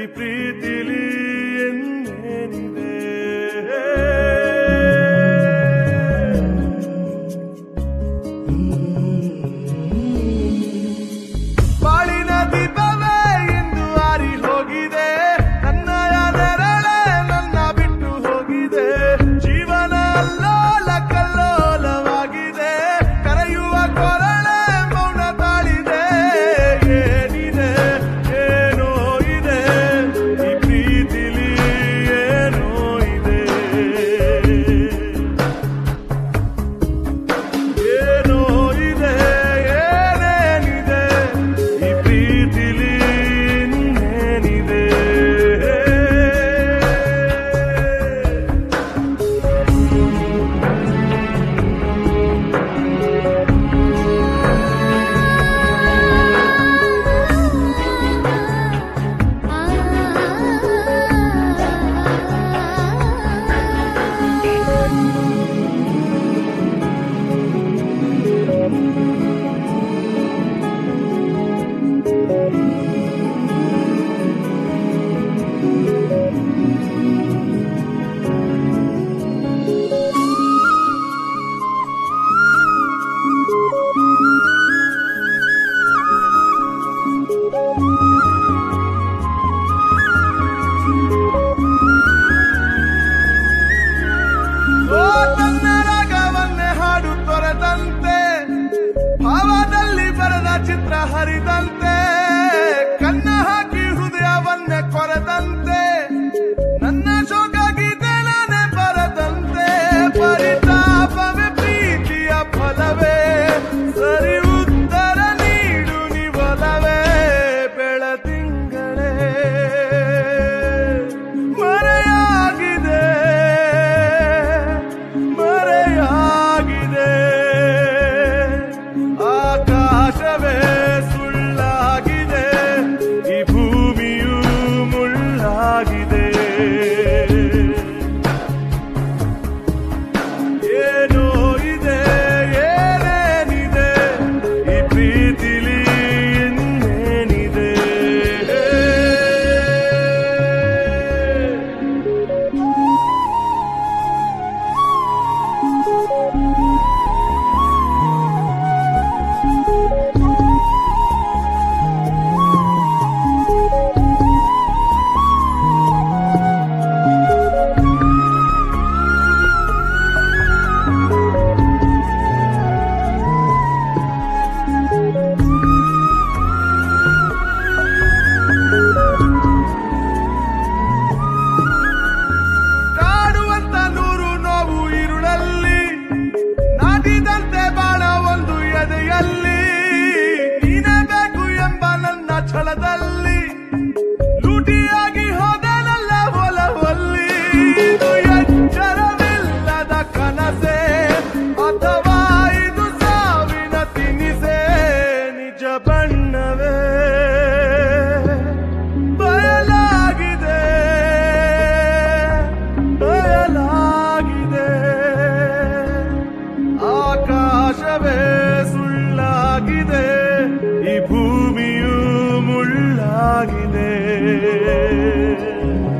ಪ್ರೀತಿಲಿ ಇನ್ನೇನಿದೆ. ಬಾಳಿನ ದೀಪವೇ ಇಂದು ಆರಿ ಹೋಗಿದೆ, ನನ್ನಯ ನೆರಳೆ ನನ್ನ ಬಿಟ್ಟು ಹೋಗಿದೆ. ಜೀವನ ಅಲ್ಲೋಲ ಕಲ್ಲೋಲವಾಗಿದೆ, ಕರೆಯುವ ಕೊರಳೆ ಮೌನ ತಾಳಿದೆ. ಏನಿದೆ ಏನೋ ಇದೆ ಈ ಪ್ರೀತಿಲಿ, ಏನೋ ಇದೆ ಏನೋ ಇದೆ ಏನೇನಿದೆ ಈ ಪ್ರೀತಿಲಿ ಇನ್ನೇನಿದೆ. ಓ ತನ್ನ ರಾಗವನ್ನೇ ಹಾಡು ತೊರೆದಂತೆ, ಭಾವದಲ್ಲಿ ಬರೆದ ಚಿತ್ರ ಹರಿದಂತೆ, ಕನ್ನ ಹಾಕಿ ಹೃದಯವನ್ನೇ ಕೊರೆದಂತೆ, ನನ್ನ ಶೋಕ ಗೀತೆ ನಾನೇ ಬರದಂತೆ. ಪರಿತಾಪವೇ ಪ್ರೀತಿಯ ಫಲವೇ, ಸರಿ ಉತ್ತರ ನೀಡು ನಿವಲವೇ. ಬೆಳದಿಂಗಳೇ ಮರೆಯಾಗಿದೆ ಮರೆಯಾಗಿದೆ, ಆಕಾಶವೇ ಸುಳ್ಳಾಗಿದೆ, ಈ ಭೂಮಿಯೂ ಮುಳ್ಳಾಗಿದೆ. ಏನೋ ಇದೆ ಏನೇನಿದೆ ಈ ಪ್ರೀತಿಲಿ ಇನ್ನೇನಿದೆ. ಕಾಡುವಂತ ನೂರು ನೋವು ಇರುಳಲ್ಲಿ, ನಾಟಿದಂತೆ ಬಾಳ ಒಂದು ಎದೆಯಲ್ಲಿ. ನೀನೇ ಬೇಕು ಎಂಬ ನನ್ನ ಛಲದಲ್ಲಿ, ಲೂಟಿಯಾಗಿ ಹೋದನಲ್ಲ ಒಲವಲ್ಲಿ. ಇದು ಎಚ್ಚರವಿಲ್ಲದ ಕನಸೆ, ಅಥವಾ ಇದು ಸಾವಿನ ತಿನಿಸೆ. ನಿಜ ಬಣ್ಣವೇ ಬಯಲಾಗಿದೆ ಬಯಲಾಗಿದೆ, ಆಕಾಶವೇ ಸುಳ್ಳಾಗಿದೆ, ಈ ಭೂಮಿಯೂ ಮುಳ್ಳಾಗಿದೆ.